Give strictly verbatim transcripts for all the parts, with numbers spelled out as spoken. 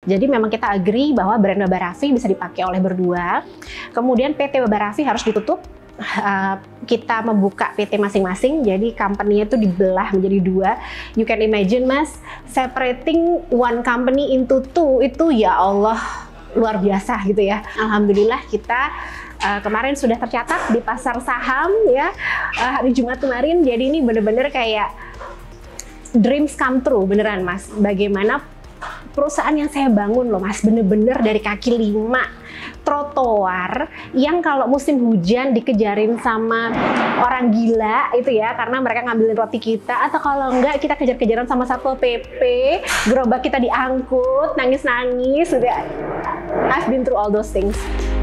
Jadi memang kita agree bahwa brand Baba Raffi bisa dipakai oleh berdua. Kemudian P T Baba Raffi harus ditutup. Uh, kita membuka P T masing-masing, jadi company-nya itu dibelah menjadi dua. You can imagine mas, separating one company into two itu ya Allah luar biasa gitu ya. Alhamdulillah kita uh, kemarin sudah tercatat di pasar saham ya uh, hari Jumat kemarin. Jadi ini bener-bener kayak dreams come true beneran mas. Bagaimana perusahaan yang saya bangun loh mas, bener-bener dari kaki lima, trotoar yang kalau musim hujan dikejarin sama orang gila itu ya, karena mereka ngambilin roti kita, atau kalau enggak kita kejar-kejaran sama Satpol P P, gerobak kita diangkut, nangis-nangis, udah. I've been through all those things.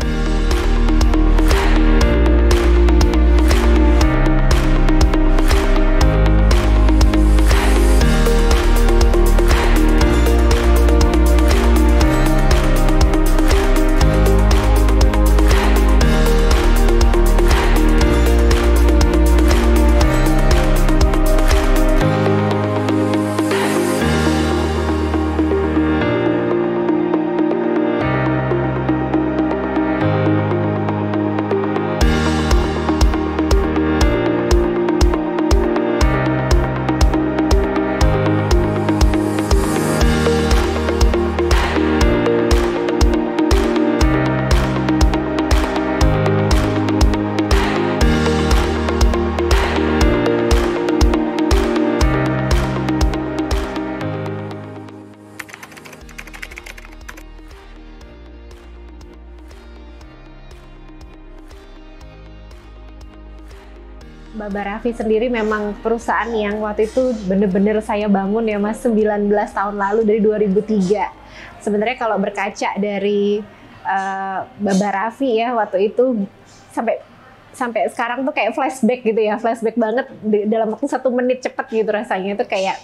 Baba Raffi sendiri memang perusahaan yang waktu itu bener-bener saya bangun ya mas, sembilan belas tahun lalu dari dua ribu tiga. Sebenarnya kalau berkaca dari uh, Baba Raffi ya waktu itu sampai sampai sekarang tuh kayak flashback gitu ya, flashback banget di, dalam waktu satu menit cepet gitu rasanya. Itu kayak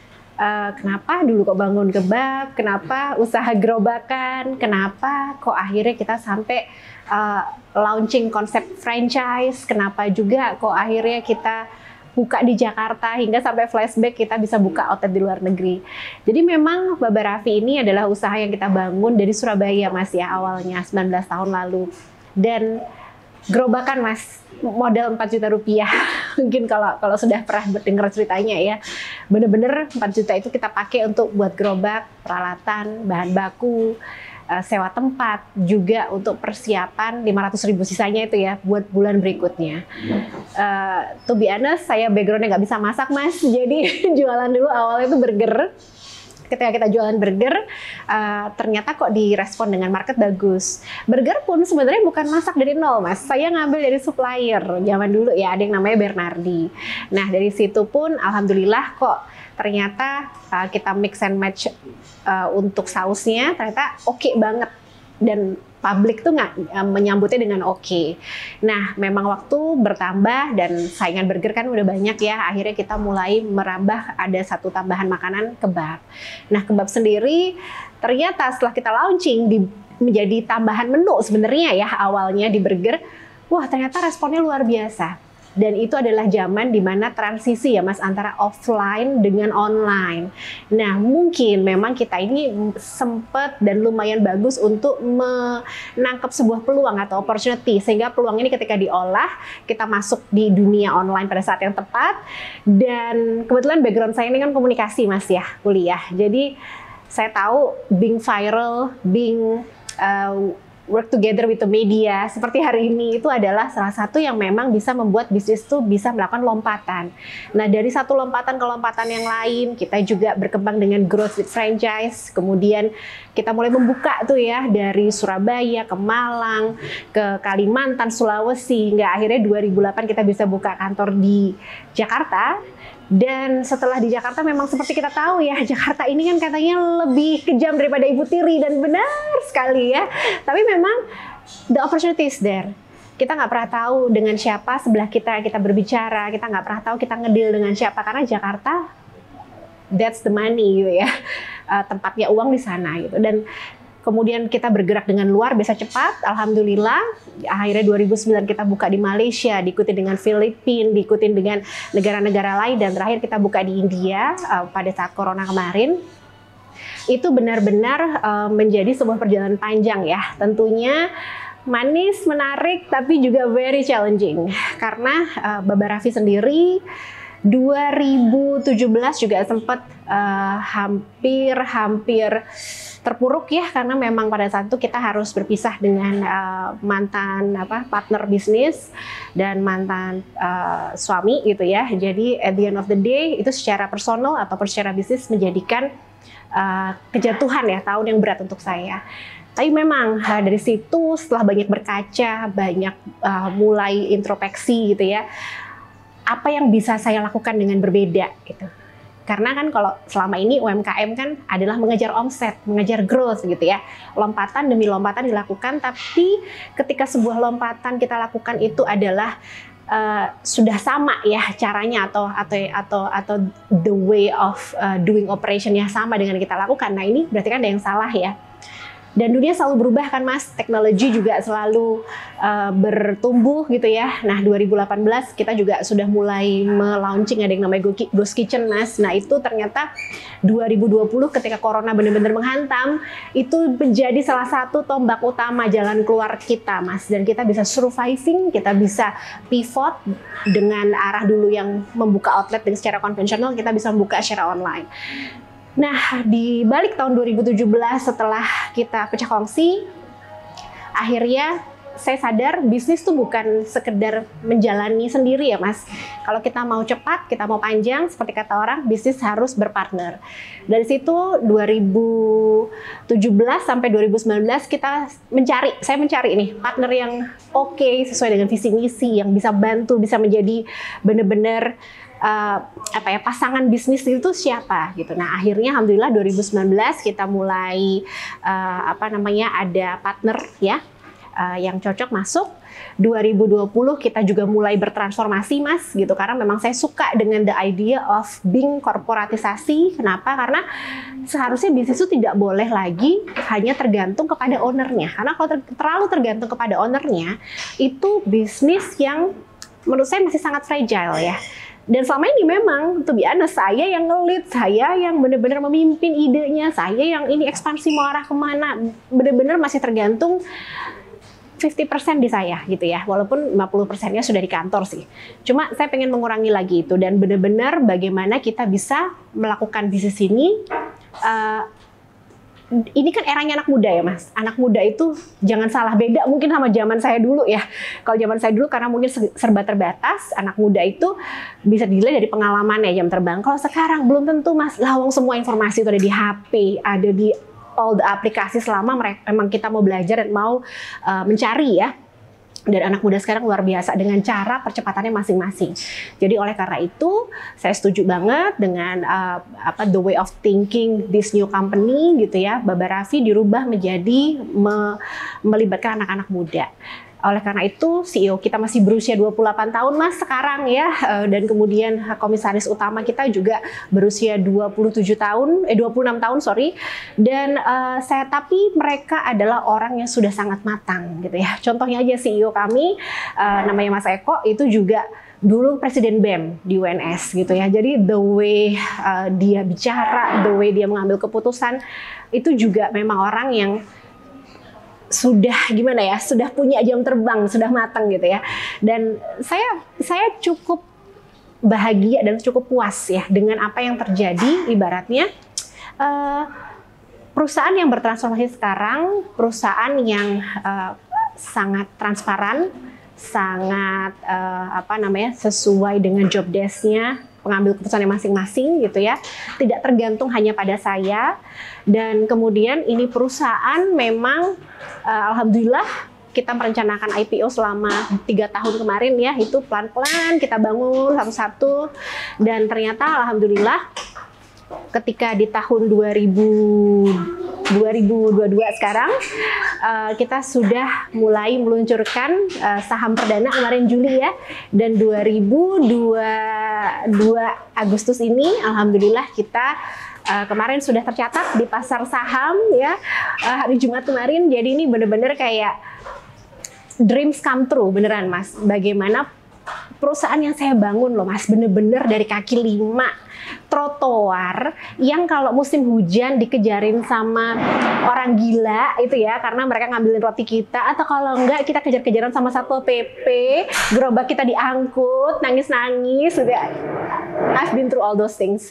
uh, kenapa dulu kok bangun kebab, kenapa usaha gerobakan, kenapa kok akhirnya kita sampai uh, launching konsep franchise, kenapa juga kok akhirnya kita buka di Jakarta, hingga sampai flashback kita bisa buka outlet di luar negeri. Jadi memang Baba Raffi ini adalah usaha yang kita bangun dari Surabaya mas ya, awalnya sembilan belas tahun lalu. Dan gerobakan mas, modal empat juta rupiah. Mungkin kalau kalau sudah pernah dengar ceritanya ya, bener-bener empat juta itu kita pakai untuk buat gerobak, peralatan, bahan baku, Uh, sewa tempat, juga untuk persiapan lima ratus ribu sisanya itu ya buat bulan berikutnya. Uh, to be honest, saya backgroundnya nggak bisa masak mas, jadi jualan dulu awalnya itu burger. Ketika kita jualan burger, uh, ternyata kok direspon dengan market bagus. Burger pun sebenarnya bukan masak dari nol mas, saya ngambil dari supplier zaman dulu ya, ada yang namanya Bernardi. Nah dari situ pun alhamdulillah kok ternyata uh, kita mix and match uh, untuk sausnya ternyata oke okay banget, dan publik tuh nggak uh, menyambutnya dengan oke. Okay. Nah memang waktu bertambah dan saingan burger kan udah banyak ya, akhirnya kita mulai merambah ada satu tambahan makanan, kebab. Nah kebab sendiri ternyata setelah kita launching di, menjadi tambahan menu sebenarnya ya awalnya di burger, wah ternyata responnya luar biasa. Dan itu adalah zaman dimana transisi ya mas antara offline dengan online. Nah mungkin memang kita ini sempet dan lumayan bagus untuk menangkap sebuah peluang atau opportunity, sehingga peluang ini ketika diolah kita masuk di dunia online pada saat yang tepat. Dan kebetulan background saya ini kan komunikasi mas ya, kuliah. Jadi saya tahu being viral, being uh, work together with the media seperti hari ini itu adalah salah satu yang memang bisa membuat bisnis itu bisa melakukan lompatan. Nah dari satu lompatan ke lompatan yang lain, kita juga berkembang dengan growth with franchise. Kemudian kita mulai membuka tuh ya dari Surabaya ke Malang, ke Kalimantan, Sulawesi, hingga akhirnya dua ribu delapan kita bisa buka kantor di Jakarta. Dan setelah di Jakarta memang seperti kita tahu ya, Jakarta ini kan katanya lebih kejam daripada Ibu Tiri, dan benar sekali ya. Tapi memang the opportunity is there. Kita nggak pernah tahu dengan siapa sebelah kita kita berbicara, kita nggak pernah tahu kita ngedeal dengan siapa, karena Jakarta that's the money gitu ya, uh, tempatnya uang di sana gitu. Dan kemudian kita bergerak dengan luar biasa cepat, alhamdulillah. Akhirnya dua ribu sembilan kita buka di Malaysia, diikuti dengan Filipina, diikuti dengan negara-negara lain, dan terakhir kita buka di India uh, pada saat corona kemarin. itu benar-benar uh, menjadi sebuah perjalanan panjang ya. Tentunya manis, menarik, tapi juga very challenging. Karena uh, Baba Raffi sendiri dua ribu tujuh belas juga sempat uh, hampir-hampir terpuruk ya, karena memang pada saat itu kita harus berpisah dengan uh, mantan apa partner bisnis dan mantan uh, suami gitu ya. Jadi at the end of the day itu secara personal atau secara bisnis menjadikan uh, kejatuhan ya, tahun yang berat untuk saya. Tapi memang uh, dari situ setelah banyak berkaca, banyak uh, mulai introspeksi gitu ya, apa yang bisa saya lakukan dengan berbeda gitu. Karena kan kalau selama ini U M K M kan adalah mengejar omset, mengejar growth gitu ya. Lompatan demi lompatan dilakukan, tapi ketika sebuah lompatan kita lakukan itu adalah uh, sudah sama ya caranya atau atau atau atau the way of uh, doing operationnya sama dengan kita lakukan. Nah ini berarti kan ada yang salah ya. Dan dunia selalu berubah kan Mas, teknologi juga selalu uh, bertumbuh gitu ya. Nah dua ribu delapan belas kita juga sudah mulai melaunching ada yang namanya Ghost Kitchen Mas. Nah itu ternyata dua ribu dua puluh ketika Corona benar-benar menghantam, itu menjadi salah satu tombak utama jalan keluar kita Mas. Dan kita bisa surviving, kita bisa pivot dengan arah dulu yang membuka outlet dengan secara konvensional, kita bisa membuka secara online. Nah, di balik tahun dua ribu tujuh belas setelah kita pecah kongsi, akhirnya saya sadar bisnis tuh bukan sekedar menjalani sendiri ya Mas. Kalau kita mau cepat, kita mau panjang, seperti kata orang, bisnis harus berpartner. Dari situ dua ribu tujuh belas sampai dua ribu sembilan belas kita mencari, saya mencari ini partner yang oke, okay, sesuai dengan visi misi, yang bisa bantu, bisa menjadi benar-benar Uh, apa ya pasangan bisnis itu siapa gitu. Nah akhirnya alhamdulillah dua ribu sembilan belas kita mulai uh, apa namanya ada partner ya uh, yang cocok masuk. Dua ribu dua puluh kita juga mulai bertransformasi Mas gitu, karena memang saya suka dengan the idea of being korporatisasi. Kenapa? Karena seharusnya bisnis itu tidak boleh lagi hanya tergantung kepada ownernya, karena kalau ter terlalu tergantung kepada ownernya itu bisnis yang menurut saya masih sangat fragile ya. Dan selama ini memang, to be honest, saya yang ngelit, saya yang benar-benar memimpin idenya, saya yang ini ekspansi mau arah kemana, benar-benar masih tergantung lima puluh persen di saya gitu ya, walaupun lima puluh persennya sudah di kantor sih. Cuma saya pengen mengurangi lagi itu, dan benar-benar bagaimana kita bisa melakukan bisnis ini. Uh, Ini kan eranya anak muda ya Mas. Anak muda itu jangan salah, beda mungkin sama zaman saya dulu ya. Kalau zaman saya dulu karena mungkin serba terbatas, anak muda itu bisa dinilai dari pengalamannya jam terbang. Kalau sekarang belum tentu Mas. Lawang semua informasi itu ada di H P, ada di all the aplikasi selama mereka, memang kita mau belajar dan mau uh, mencari ya. Dan anak muda sekarang luar biasa dengan cara percepatannya masing-masing. Jadi oleh karena itu saya setuju banget dengan uh, apa the way of thinking this new company gitu ya. Baba Raffi dirubah menjadi me melibatkan anak-anak muda. Oleh karena itu C E O kita masih berusia dua puluh delapan tahun Mas sekarang ya, dan kemudian komisaris utama kita juga berusia dua puluh tujuh tahun, eh dua puluh enam tahun sorry. Dan uh, saya tapi mereka adalah orang yang sudah sangat matang gitu ya. Contohnya aja C E O kami uh, namanya Mas Eko itu juga dulu Presiden B E M di U N S gitu ya. Jadi the way uh, dia bicara, the way dia mengambil keputusan itu juga memang orang yang sudah gimana ya, sudah punya jam terbang, sudah matang gitu ya. Dan saya saya cukup bahagia dan cukup puas ya dengan apa yang terjadi. Ibaratnya uh, perusahaan yang bertransformasi sekarang, perusahaan yang uh, sangat transparan, sangat uh, apa namanya sesuai dengan job desk-nya, pengambil keputusannya masing-masing gitu ya, tidak tergantung hanya pada saya. Dan kemudian ini perusahaan memang uh, alhamdulillah kita merencanakan I P O selama tiga tahun kemarin ya, itu pelan-pelan kita bangun satu-satu, dan ternyata alhamdulillah ketika di tahun dua ribu dua puluh dua sekarang uh, kita sudah mulai meluncurkan uh, saham perdana kemarin Juli ya, dan dua ribu dua puluh dua Agustus ini alhamdulillah kita uh, kemarin sudah tercatat di pasar saham ya, uh, hari Jumat kemarin. Jadi ini benar-benar kayak dreams come true beneran Mas, bagaimana perusahaan yang saya bangun loh Mas, bener-bener dari kaki lima, trotoar yang kalau musim hujan dikejarin sama orang gila itu ya, karena mereka ngambilin roti kita, atau kalau enggak kita kejar-kejaran sama Satpol P P, gerobak kita diangkut, nangis-nangis, udah. I've been through all those things.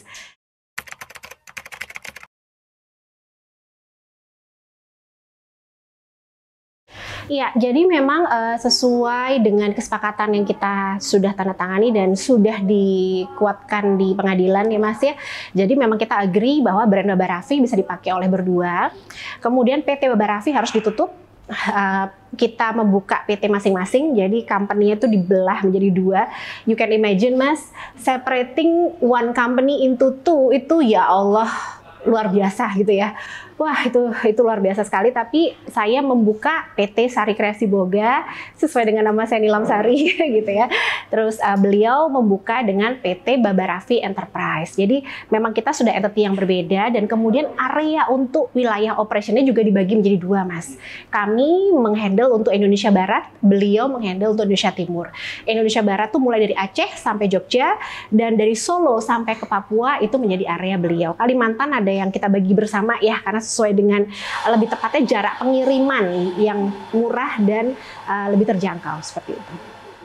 Iya, jadi memang uh, sesuai dengan kesepakatan yang kita sudah tanda tangani dan sudah dikuatkan di pengadilan ya Mas ya. Jadi memang kita agree bahwa brand Baba Raffi bisa dipakai oleh berdua. Kemudian P T Baba Raffi harus ditutup. Uh, kita membuka P T masing-masing, jadi company-nya itu dibelah menjadi dua. You can imagine Mas, separating one company into two itu ya Allah luar biasa gitu ya. Wah, itu itu luar biasa sekali. Tapi saya membuka P T Sari Kreasi Boga sesuai dengan nama saya Nilam Sari gitu ya. Terus uh, beliau membuka dengan P T Baba Raffi Enterprise. Jadi memang kita sudah entity yang berbeda, dan kemudian area untuk wilayah operationnya juga dibagi menjadi dua Mas. Kami menghandle untuk Indonesia Barat, beliau menghandle untuk Indonesia Timur. Indonesia Barat tuh mulai dari Aceh sampai Jogja, dan dari Solo sampai ke Papua itu menjadi area beliau. Kalimantan ada yang kita bagi bersama ya, karena sesuai dengan lebih tepatnya jarak pengiriman yang murah dan uh, lebih terjangkau seperti itu.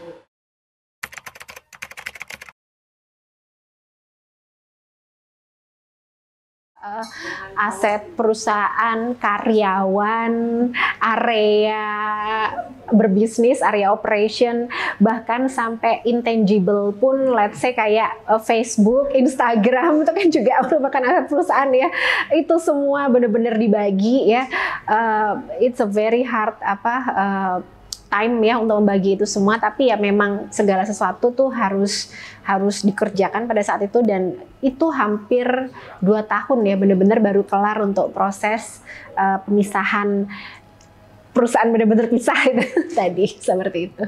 Uh, aset perusahaan, karyawan, area berbisnis, area operation, bahkan sampai intangible pun, let's say kayak uh, Facebook, Instagram, itu kan juga merupakan aset perusahaan ya. Itu semua benar-benar dibagi ya. Uh, it's a very hard apa uh, time ya untuk membagi itu semua, tapi ya memang segala sesuatu tuh harus harus dikerjakan pada saat itu, dan itu hampir dua tahun ya benar-benar baru kelar untuk proses uh, pemisahan perusahaan, benar-benar pisah itu tadi seperti itu.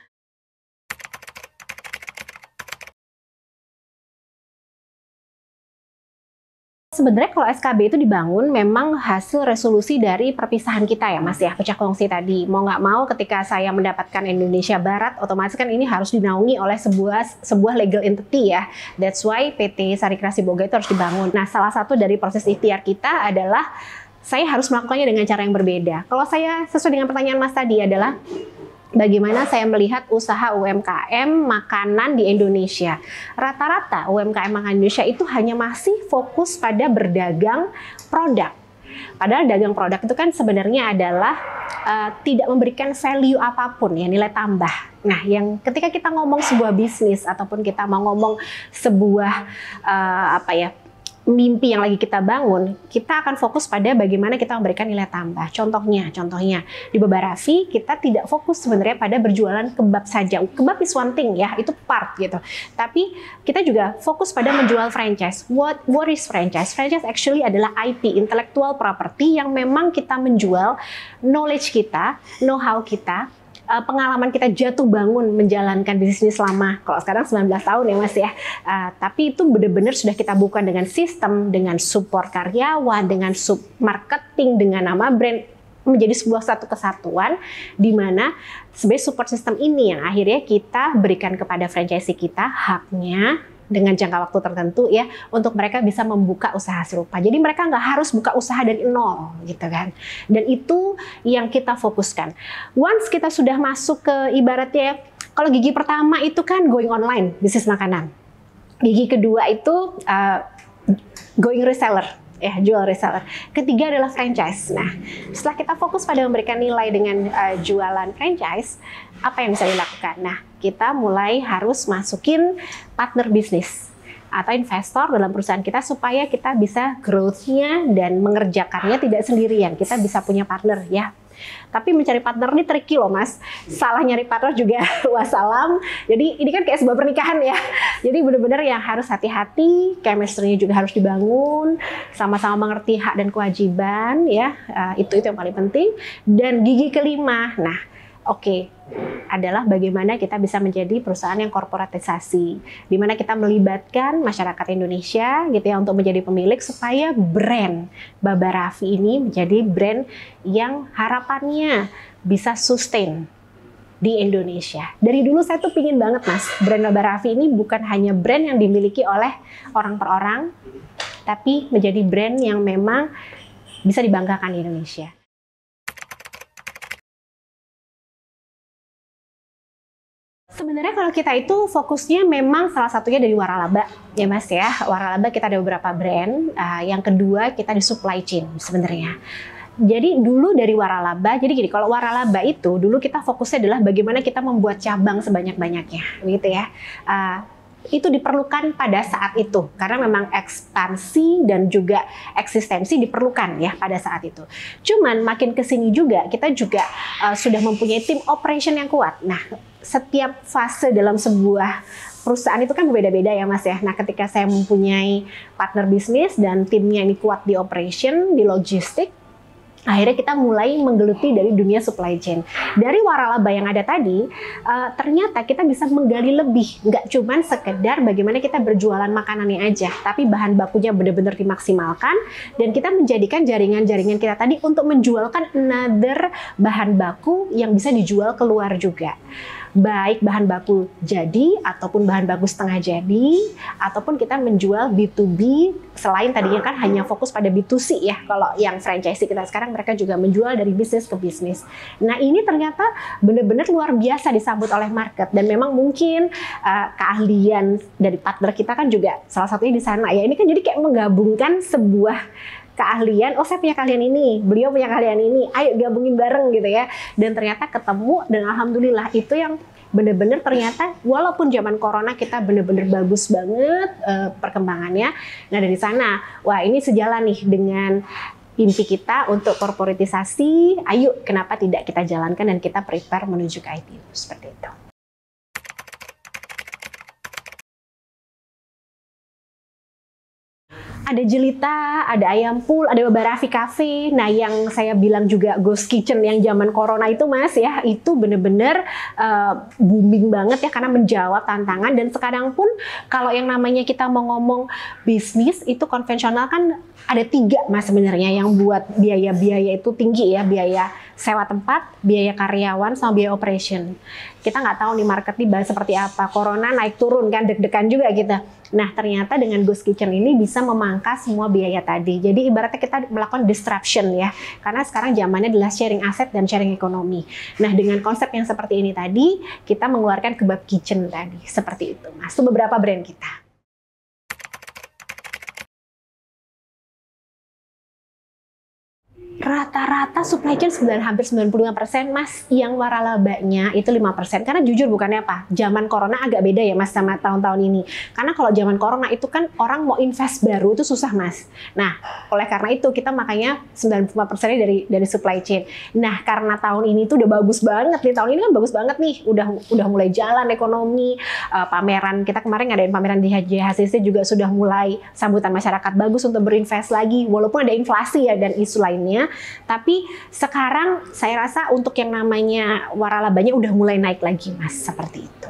Sebenarnya kalau S K B itu dibangun memang hasil resolusi dari perpisahan kita ya Mas ya, pecah kongsi tadi. Mau nggak mau ketika saya mendapatkan Indonesia Barat, otomatis kan ini harus dinaungi oleh sebuah sebuah legal entity ya. That's why P T Sari Kreasi Boga itu harus dibangun. Nah, salah satu dari proses ikhtiar kita adalah saya harus melakukannya dengan cara yang berbeda. Kalau saya sesuai dengan pertanyaan Mas tadi adalah bagaimana saya melihat usaha U M K M makanan di Indonesia. Rata-rata U M K M makanan Indonesia itu hanya masih fokus pada berdagang produk. Padahal dagang produk itu kan sebenarnya adalah uh, tidak memberikan value apapun ya, nilai tambah. Nah, yang ketika kita ngomong sebuah bisnis ataupun kita mau ngomong sebuah uh, apa ya, mimpi yang lagi kita bangun, kita akan fokus pada bagaimana kita memberikan nilai tambah. Contohnya, contohnya di Baba Raffi kita tidak fokus sebenarnya pada berjualan kebab saja. Kebab is one thing ya, itu part gitu. Tapi kita juga fokus pada menjual franchise. What what is franchise? Franchise actually adalah I P, intellectual property, yang memang kita menjual knowledge kita, know-how kita, pengalaman kita jatuh bangun menjalankan bisnis selama, kalau sekarang sembilan belas tahun ya Mas ya. Uh, tapi itu benar-benar sudah kita buka dengan sistem, dengan support karyawan, dengan sub marketing, dengan nama brand, menjadi sebuah satu kesatuan di mana sebenarnya support system ini yang akhirnya kita berikan kepada franchisee kita haknya dengan jangka waktu tertentu ya, untuk mereka bisa membuka usaha serupa. Jadi mereka nggak harus buka usaha dari nol gitu kan. Dan itu yang kita fokuskan. Once kita sudah masuk ke ibaratnya, kalau gigi pertama itu kan going online, bisnis makanan. Gigi kedua itu uh, going reseller, ya jual reseller. Ketiga adalah franchise. Nah, setelah kita fokus pada memberikan nilai dengan uh, jualan franchise, apa yang bisa dilakukan? Nah, kita mulai harus masukin partner bisnis atau investor dalam perusahaan kita supaya kita bisa growth-nya dan mengerjakannya tidak sendirian. Kita bisa punya partner ya. Tapi mencari partner ini tricky loh Mas. Salah nyari partner juga wassalam. Jadi ini kan kayak sebuah pernikahan ya. Jadi benar-benar yang harus hati-hati, chemistry-nya juga harus dibangun, sama-sama mengerti hak dan kewajiban ya. Uh, itu itu yang paling penting. Dan gigi kelima, nah oke, okay, adalah bagaimana kita bisa menjadi perusahaan yang korporatisasi, di mana kita melibatkan masyarakat Indonesia gitu ya untuk menjadi pemilik, supaya brand Baba Raffi ini menjadi brand yang harapannya bisa sustain di Indonesia. Dari dulu saya tuh pingin banget Mas, brand Baba Raffi ini bukan hanya brand yang dimiliki oleh orang per orang, tapi menjadi brand yang memang bisa dibanggakan di Indonesia. Sebenarnya kalau kita itu fokusnya memang salah satunya dari waralaba ya Mas ya. Waralaba kita ada beberapa brand, uh, yang kedua kita di supply chain sebenarnya. Jadi dulu dari waralaba, jadi gini, kalau waralaba itu dulu kita fokusnya adalah bagaimana kita membuat cabang sebanyak-banyaknya, gitu ya. Uh, itu diperlukan pada saat itu karena memang ekspansi dan juga eksistensi diperlukan ya pada saat itu. Cuman makin kesini juga kita juga uh, sudah mempunyai tim operation yang kuat. Nah, setiap fase dalam sebuah perusahaan itu kan berbeda-beda ya Mas ya. Nah, ketika saya mempunyai partner bisnis dan timnya ini kuat di operation, di logistik, akhirnya kita mulai menggeluti dari dunia supply chain. Dari waralaba yang ada tadi, uh, ternyata kita bisa menggali lebih. Nggak cuma sekedar bagaimana kita berjualan makanannya aja, tapi bahan bakunya benar-benar dimaksimalkan, dan kita menjadikan jaringan-jaringan kita tadi untuk menjualkan another bahan baku yang bisa dijual keluar juga. Baik bahan baku jadi, ataupun bahan baku setengah jadi, ataupun kita menjual B to B, selain tadinya kan hanya fokus pada B to C ya, kalau yang franchise kita sekarang mereka juga menjual dari bisnis ke bisnis. Nah ini ternyata benar-benar luar biasa disambut oleh market, dan memang mungkin uh, keahlian dari partner kita kan juga salah satunya di sana ya. Ini kan jadi kayak menggabungkan sebuah keahlian, oh saya punya keahlian ini, beliau punya keahlian ini, ayo gabungin bareng gitu ya. Dan ternyata ketemu, dan alhamdulillah itu yang benar-benar ternyata walaupun zaman corona kita benar-benar bagus banget uh, perkembangannya. Nah dari sana, wah ini sejalan nih dengan mimpi kita untuk korporatisasi, ayo kenapa tidak kita jalankan dan kita prepare menuju ke I P O, seperti itu. Ada Jelita, ada Ayam Pool, ada Baba Raffi Cafe. Nah, yang saya bilang juga Ghost Kitchen yang zaman corona itu Mas ya, itu bener-bener uh, booming banget ya karena menjawab tantangan. Dan sekarang pun kalau yang namanya kita mau ngomong bisnis itu konvensional kan ada tiga Mas sebenarnya yang buat biaya-biaya itu tinggi ya, biaya sewa tempat, biaya karyawan, sama biaya operation. Kita nggak tahu nih market nih seperti apa. Corona naik turun kan, deg-degan juga kita. Nah ternyata dengan Ghost Kitchen ini bisa memangkas semua biaya tadi. Jadi ibaratnya kita melakukan disruption ya. Karena sekarang zamannya adalah sharing aset dan sharing ekonomi. Nah dengan konsep yang seperti ini tadi, kita mengeluarkan kebab kitchen tadi. Seperti itu Mas. Itu beberapa brand kita. Rata-rata supply chain sembilan, hampir sembilan puluh lima persen Mas, yang waralabanya itu lima persen. Karena jujur bukannya apa, zaman corona agak beda ya Mas sama tahun-tahun ini. Karena kalau zaman corona itu kan orang mau invest baru itu susah Mas. Nah, oleh karena itu kita makanya sembilan puluh lima persennya dari dari supply chain. Nah, karena tahun ini tuh udah bagus banget nih, tahun ini kan bagus banget nih, udah udah mulai jalan ekonomi, uh, pameran kita kemarin ngadain pameran di J H C C juga sudah mulai sambutan masyarakat bagus untuk berinvest lagi, walaupun ada inflasi ya dan isu lainnya. Tapi sekarang saya rasa untuk yang namanya waralabanya udah mulai naik lagi Mas, seperti itu.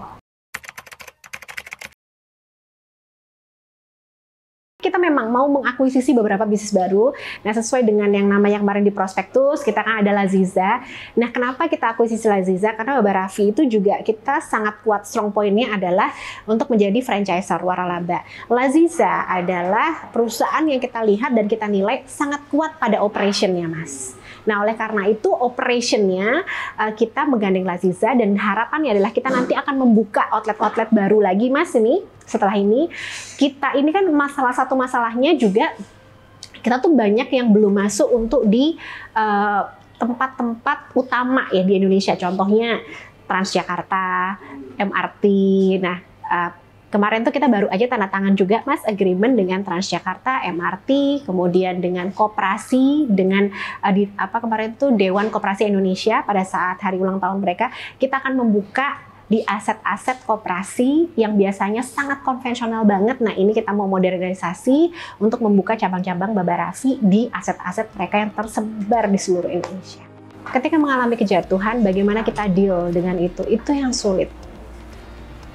Kita memang mau mengakuisisi beberapa bisnis baru. Nah, sesuai dengan yang namanya kemarin di prospektus, kita kan ada Laziza. Nah, kenapa kita akuisisi Laziza? Karena Baba Raffi itu juga kita sangat kuat, strong point-nya adalah untuk menjadi franchisor waralaba. Laziza adalah perusahaan yang kita lihat dan kita nilai sangat kuat pada operation-nya, Mas. Nah, oleh karena itu operation-nya uh, kita menggandeng Laziza, dan harapannya adalah kita nanti akan membuka outlet-outlet baru lagi Mas ini. Setelah ini, kita ini kan masalah satu masalahnya juga kita tuh banyak yang belum masuk untuk di tempat-tempat uh, utama ya di Indonesia. Contohnya Transjakarta, M R T. Nah, uh, kemarin tuh kita baru aja tanda tangan juga Mas agreement dengan Transjakarta, M R T, kemudian dengan koperasi, dengan uh, di, apa kemarin tuh Dewan Koperasi Indonesia pada saat hari ulang tahun mereka, kita akan membuka di aset-aset koperasi yang biasanya sangat konvensional banget. Nah, ini kita mau modernisasi untuk membuka cabang-cabang Baba Raffi di aset-aset mereka yang tersebar di seluruh Indonesia. Ketika mengalami kejatuhan, bagaimana kita deal dengan itu? Itu yang sulit.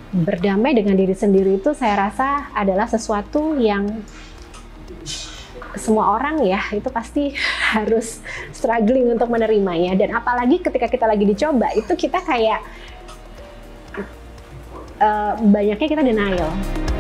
Berdamai dengan diri sendiri itu saya rasa adalah sesuatu yang semua orang ya itu pasti harus struggling untuk menerimanya, dan apalagi ketika kita lagi dicoba itu kita kayak uh, banyaknya kita denial.